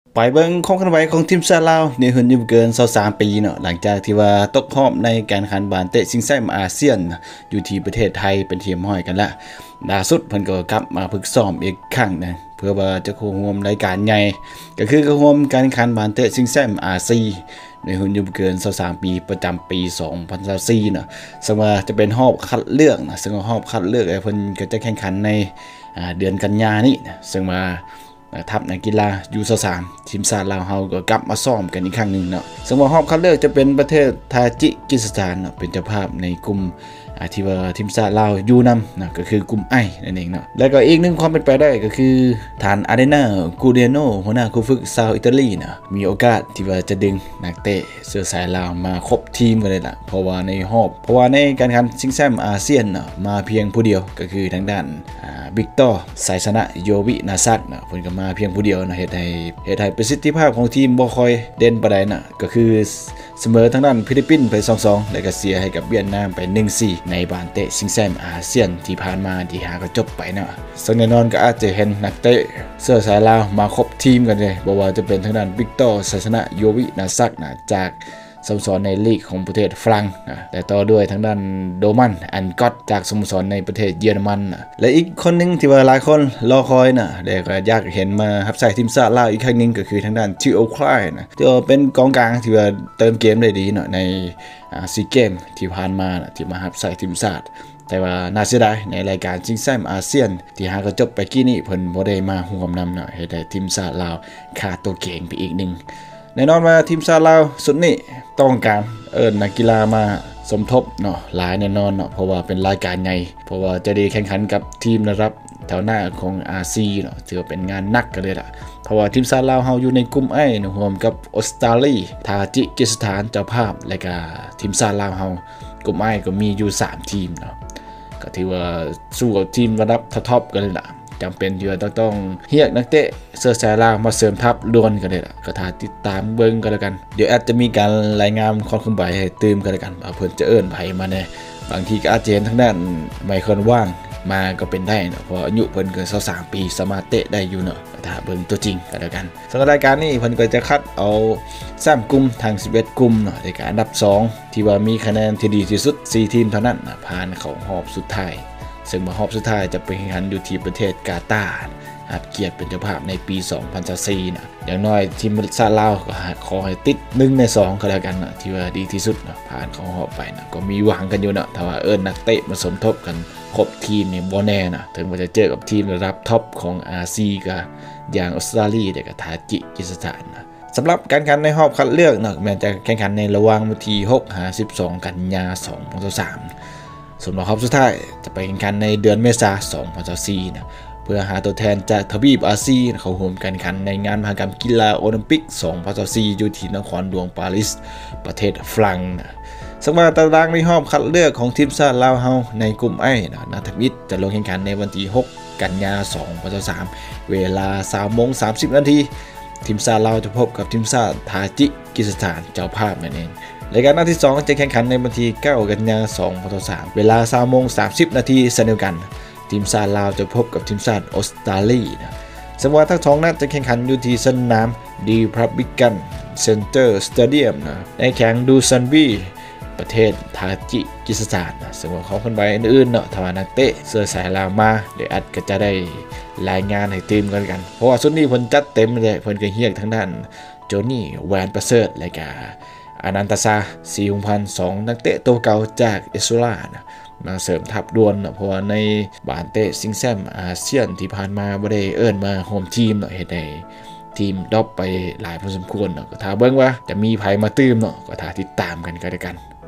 ไปเบิ่งความเคลื่อนไหวของทีมชาติลาวในหุ่นอยู่เกิน23ปีเนาะหลังจากที่ว่าตกรอบในการแข่งขันบานเตะชิงแชมป์อาเซียนอยู่ที่ประเทศไทยเป็นทีมห้อยกันละล่าสุดเพิ่นก็กลับมาฝึกซ้อมอีกครั้งนึงเพื่อว่าจะเข้าร่วมรายการใหญ่ก็คือเข้าร่วมการแข่งขันบานเตะชิงแชมป์อาเซียนในหุ่นอยู่เกิน23ปีประจำปี2024เนาะซึ่งว่าจะเป็นรอบคัดเลือกนะซึ่งรอบคัดเลือกเพิ่นก็จะแข่งขันในเดือนกันยายนนี้นะซึ่งว่าทัพนักกีฬายู23ทีมชาติลาวเฮาก็กลับมาซ้อมกันอีกครั้งนึงเนาะซึ่งว่ารอบคัดเลือกจะเป็นประเทศทาจิกิสถานเนาะเป็นเจ้าภาพในกลุ่มที่ว่าทีมชาติลาวอยู่นำนะก็คือกลุ่มไอนั่นเองเนาะแล้วก็อีกหนึ่งความเป็นไปได้ก็คือฐานอาเดนากูเดโนหัวหน้าคู่ฝึกชาวอิตาลีนะมีโอกาสที่ว่าจะดึงนักเตะเสื้อสายลาวมาครบทีมกันเลยล่ะเพราะว่าในการแข่งขันชิงแชมป์อาเซียนนะมาเพียงผู้เดียวก็คือทางด้านวิกตอร์ไซสนะโยวินาซัตนะเพิ่นก็มาเพียงผู้เดียวนะเฮ็ดให้ประสิทธิภาพของทีมบ่ค่อยเด่นปานใดนะก็คือเสมอทางด้านฟิลิปปินส์ไป 2-2 แล้วก็เสียให้กับเวียดนามไป 1-4 ในบานเตะชิงแชมป์อาเซียนที่ผ่านมาที่หาก็จบไปเนาะซึ่งแน่นอนก็อาจจะเห็นนักเตะเสื้อสายลาวมาครบทีมกันเลยบ่ว่าจะเป็นทางด้านวิกตอร์ไซสนะโยวินาซัตนะจากสโมสรในลีกของประเทศฝรั่งนะแต่ต่อด้วยทางด้านโดมันอันก็ตจากสโมสรในประเทศเยอรมันนะและอีกคนนึงที่ว่าหลายคนรอคอยนะแต่ก็อยากเห็นมารับใช้ทีมชาติลาวอีกครั้งนึงก็คือทางด้านทิโอคลายนะที่เป็นกองกลางที่ว่าเติมเกมได้ดีเนาะในซีเกมที่ผ่านมานะที่มารับใช้ทีมชาติแต่ว่าน่าเสียดายในรายการชิงแชมป์อาเซียนที่หาก็จบไปกี้นี้เพิ่นบ่ได้มาร่วมนำเนาะให้ได้ทีมชาติลาวขาดตัวเก่งไปอีกนึงแน่นอนว่าทีมชาติลาวสุดนี้ต้องการนักกีฬามาสมทบเนาะหลายแน่นอนเนาะเพราะว่าเป็นรายการใหญ่เพราะว่าจะได้แข่งขันกับทีมระดับแถวหน้าของอาเซียนเนาะถือว่าเป็นงานหนักกันเลยล่ะเพราะว่าทีมชาติลาวเฮาอยู่ในกลุ่มไอเนาะรวมกับออสเตรเลียทาจิกิสถานเจ้าภาพและก็ทีมชาติลาวเฮากลุ่มไอก็มีอยู่3ทีมเนาะก็ถือว่าสู้กับทีมระดับท็อปกันเลยล่ะจำเป็นที่ว่าต้องเรียกนักเตะเสื้อสายลาวมาเสริมทัพล้วนกันเลยล่ะก็ถ้าติดตามเบิ่งกันแล้วกันเดี๋ยวอาจจะมีการรายงานความเคลื่อนไหวให้ตื่มกันแล้วกันว่าเพิ่นจะเอิ้นไผมาแน่บางทีก็อาจจะเห็นทางด้านไมเคิลว่างมาก็เป็นได้เนาะเพราะอายุเพิ่นเกิน23ปีสามารถเตะได้อยู่เนาะถ้าเบิ่งตัวจริงกันแล้วกันสำหรับรายการนี้เพิ่นก็จะคัดเอา3กลุ่มทาง11กลุ่มเนาะในการอันดับ2ที่ว่ามีคะแนนที่ดีที่สุด4ทีมเท่านั้นผ่านเข้ารอบสุดท้ายซึ่งรอบสุดท้ายจะไปแข่งขันอยู่ที่ประเทศกาตาร์รับเกียรติเป็นเจ้าภาพในปี2024นะอย่างน้อยทีมชาติลาวก็ขอให้ติด1ใน2ก็แล้วกันนะที่ว่าดีที่สุดนะผ่านเข้ารอบไปนะก็มีหวังกันอยู่นะถ้าว่านักเตะมาสมทบกันครบทีมนี่บ่แน่นะถึงว่าจะเจอกับทีมระดับท็อปของอาเซียนก็อย่างออสเตรเลียและก็ทาจิกิสถานนะสำหรับการแข่งขันในรอบคัดเลือกนะแม้จะแข่งขันในระหว่างวันที่6-12 กันยายน2023ส่วนรอบสุดท้ายจะไปแข่งขันในเดือนเมษายน2024นะเพื่อหาตัวแทนจากทวีปอาเซียนเข้าร่วมการแข่งขันในงานมหกรรมกีฬาโอลิมปิก2024อยู่ที่นครหลวงปารีสประเทศฝรั่งนะสำหรับตารางในรอบคัดเลือกของทีมชาติลาวเฮาในกลุ่มไอนะนักทักวิทย์จะลงแข่งขันในวันที่6 กันยายน2023เวลา 3:30 นาทีทีมชาติลาวจะพบกับทีมชาติทาจิกิสถานเจ้าภาพนั่นเองรายการนัดที่2จะแข่งขันในวันที่9 กันยายน2023เวลา 3:30 นาทีเช่นเดียวกันทีมชาติลาวจะพบกับทีมชาติออสเตรเลียนะสำหรับทั้ง2นัดจะแข่งขันอยู่ที่สนามดีพรับบิกันเซ็นเตอร์สเตเดียมนะในแข่งดูซันบีประเทศทาจิกิสถานนะสำหรับของคนไปอื่นๆเนาะถ้าว่านักเตะเสื้อสายลาวมาเดี๋ยวอาจก็จะได้รายงานให้ตื่มกันเพราะว่าชุดนี้เพิ่นจัดเต็มเลยเพิ่นก็เฮียกทั้งด้านโจนี่แวนประเสริฐและก็อนันตซาสีหงพัน2นักเตะตัวเก่าจากเอสโซลานะมาเสริมทัพด่วนนะเพราะว่าในบานเตะซิงแซมอาเซียนที่ผ่านมาบ่ได้มาโฮมทีมเนาะเฮ็ดให้ทีมดรอปไปหลายพอสมควรเนาะก็ถ้าเบิ่งว่าจะมีไผมาตื่มเนาะก็ถ้าติดตามกันก็ได้กัน